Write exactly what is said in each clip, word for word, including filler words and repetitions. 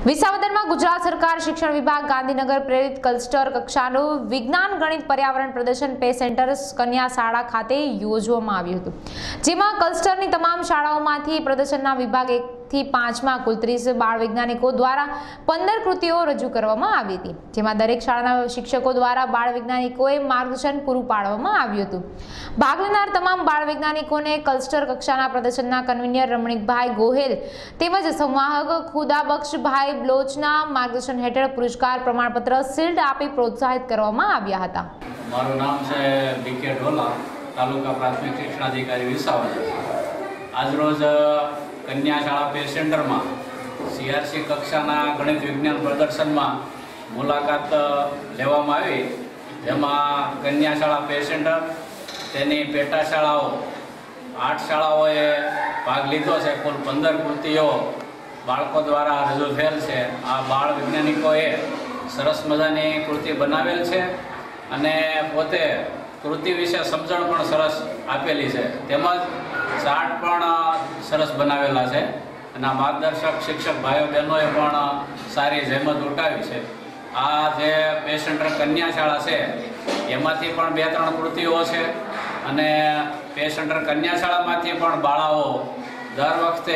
વિસાવદર में गुजरात सरकार शिक्षण विभाग गांधीनगर प्रेरित क्लस्टर कक्षाનું विज्ञान गणित पर्यावरण प्रदर्शन पे सेंटर कन्या शाळा खाते योजવામાં આવ્યું હતું, જેમાં ક્લસ્ટરની તમામ શાળાઓમાંથી પ્રદર્શનના વિભાગ એક થી પાંચ માં કુલ ત્રીસ બાળ વૈજ્ઞાનિકો દ્વારા પંદર કૃતિઓ રજૂ કરવામાં આવી હતી, જેમાં દરેક શાળાના શિક્ષકો દ્વારા બાળ વૈજ્ઞાનિકોએ માર્ગદર્શન પૂરું પાડવામાં આવ્યું હતું। ભાગ લેનાર તમામ બાળ વૈજ્ઞાનિકોને ક્લસ્ટર કક્ષાના પ્રદર્શનના કન્વીનર રમણીકભાઈ ગોહેલ તેમજ સંવાહક ખુદાબક્ષભાઈ બ્લોચના માર્ગદર્શન હેઠળ પુરસ્કાર પ્રમાણપત્ર શિલ્ડ આપી પ્રોત્સાહિત કરવામાં આવ્યા હતા। મારું નામ છે બીકે ઢોલા, તાલુકા પ્રાથમિક શિક્ષણાધિકારી વિસાવદર। આજરોજ કન્યા શાળા પે સેન્ટરમાં સીઆરસી કક્ષાના ગણિત વિજ્ઞાન પ્રદર્શનમાં મુલાકાત લેવામાં આવી, જેમાં કન્યા શાળા પે સેન્ટર તેની પેટા શાળાઓ આઠ શાળાઓએ ભાગ લીધો છે। કુલ પંદર કૃતિઓ બાળકો દ્વારા રજૂ થયેલ છે। આ બાળ વૈજ્ઞાનિકોએ સરસ મજાની કૃતિ બનાવેલ છે અને પોતે કૃતિ વિશે સમજણ પણ સરસ આપેલી છે, તેમજ ચાર્ટ પણ સરસ બનાવેલા છે અને માર્ગદર્શક શિક્ષક ભાઈઓ બહેનોએ પણ સારી જહેમત ઉઠાવી છે। આ જે પે સેન્ટર કન્યા શાળા છે એમાંથી પણ બે ત્રણ કૃતિઓ છે અને પે સેન્ટર કન્યા શાળામાંથી પણ બાળાઓ દર વખતે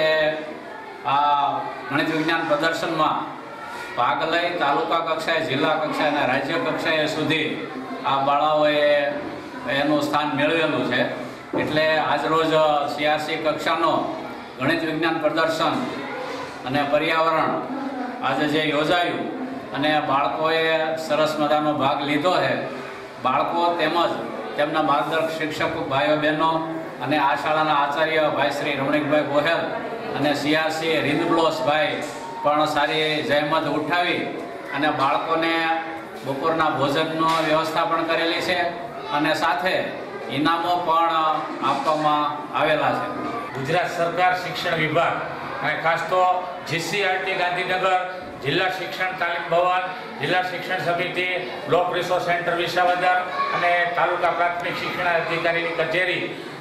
આ ગણિત વિજ્ઞાન પ્રદર્શનમાં ભાગ લઈ તાલુકા કક્ષાએ, જિલ્લા કક્ષાએ અને રાજ્ય કક્ષાએ સુધી આ બાળાઓએ એનું સ્થાન મેળવેલું છે। એટલે આજરોજ સીઆરસી કક્ષાનો ગણિત વિજ્ઞાન પ્રદર્શન અને પર્યાવરણ આજે જે યોજાયું અને બાળકોએ સરસ મજાનો ભાગ લીધો છે। બાળકો તેમજ તેમના માર્ગદર્શક શિક્ષકો ભાઈઓ બહેનો અને આ શાળાના આચાર્ય ભાઈ શ્રી રમણીકભાઈ ગોહેલ અને સીઆરસી રીંદબ્લોસભાઈ પણ સારી જહેમત ઉઠાવી અને બાળકોને બપોરના ભોજનનો વ્યવસ્થા પણ કરેલી છે અને સાથે ઇનામો પણ આપવામાં આવેલા છે। ગુજરાત સરકાર શિક્ષણ વિભાગ અને ખાસ તો જીસીઆરટી ગાંધીનગર, જિલ્લા શિક્ષણ તાલીમ ભવન, જિલ્લા શિક્ષણ સમિતિ, બ્લોક રિસોર્સ સેન્ટર વિસાવદર અને તાલુકા પ્રાથમિક શિક્ષણ અધિકારીની કચેરી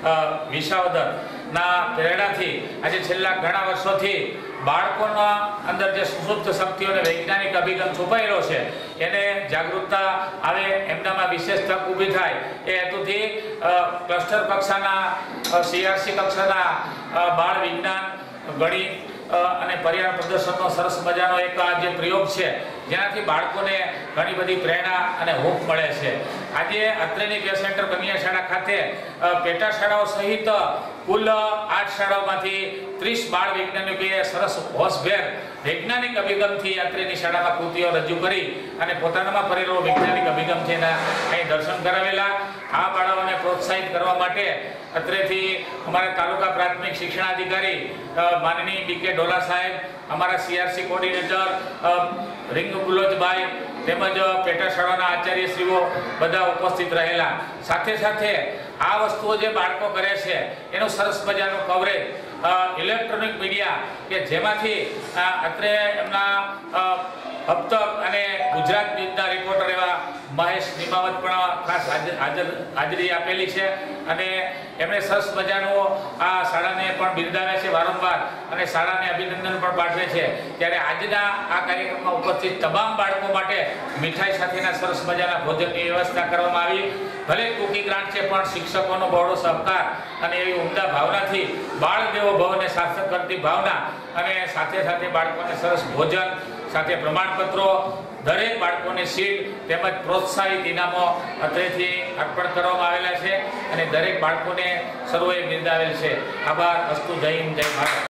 વિસાવદરના પ્રેરણાથી આજે છેલ્લા ઘણા વર્ષોથી બાળકોના અંદર જે સુસુપ્ત શક્તિઓ અને વૈજ્ઞાનિક અભિગમ છુપાયેલો છે એને જાગૃતતા આવે, એમનામાં વિશેષ તક ઊભી થાય એ હેતુથી ક્લસ્ટર કક્ષાના સીઆરસી કક્ષાના બાળ વિજ્ઞાન, ગણિત અને પર્યાવરણ પ્રદર્શનનો સરસ મજાનો એક જે પ્રયોગ છે, જેનાથી બાળકોને ઘણી બધી પ્રેરણા અને હોપ મળે છે। આજે અત્રેની પે સેન્ટર કન્યા શાળા ખાતે પેટા શાળાઓ સહિત કુલ આઠ શાળાઓમાંથી ત્રીસ બાળ વૈજ્ઞાનિકોએ સરસ હોશભેર વૈજ્ઞાનિક અભિગમથી અત્રેની શાળામાં કૃતિઓ રજૂ કરી અને પોતાનામાં ભરેલો વૈજ્ઞાનિક અભિગમ છે એના અહીં દર્શન કરાવેલા। આ બાળકોને પ્રોત્સાહિત કરવા માટે અત્રેથી અમારા તાલુકા પ્રાથમિક શિક્ષણાધિકારી માનનીય બીકે ઢોલા સાહેબ, અમારા સીઆરસી કોર્ડિનેટર રીંગ ગુલોજભાઈ તેમજ પેટા શાળાના આચાર્યશ્રીઓ બધા ઉપસ્થિત રહેલા। સાથે સાથે આ વસ્તુઓ જે બાળકો કરે છે એનું સરસ મજાનું કવરેજ ઇલેક્ટ્રોનિક મીડિયા કે જેમાંથી અત્રે એમના અબતક અને ગુજરાત ન્યૂઝના રિપોર્ટર એવા મહેશ નિમાવત પણ ખાસ હાજર હાજરી આપેલી છે અને એમણે સરસ મજાનું આ શાળાને પણ બિરદાવે છે વારંવાર અને શાળાને અભિનંદન પણ પાઠવે છે। ત્યારે આજના આ કાર્યક્રમમાં ઉપસ્થિત તમામ બાળકો માટે મીઠાઈ સાથેના સરસ મજાના ભોજનની વ્યવસ્થા કરવામાં આવી। ભલે ટૂંકી ગ્રાન્ટ છે પણ શિક્ષકોનો બહોળો સહકાર અને એવી ઉમદા ભાવનાથી બાળ દેવો ભવને સાર્થક કરતી ભાવના અને સાથે સાથે બાળકોને સરસ ભોજન સાથે પ્રમાણપત્રો, દરેક બાળકોને સીટ તેમજ પ્રોત્સાહિત ઇનામો અત્રેથી અર્પણ કરવામાં આવેલા છે અને દરેક બાળકોને સર્વે બિરદાવેલ છે। આભાર। અસ્તુ, જય હિન્દ, જય ભારત।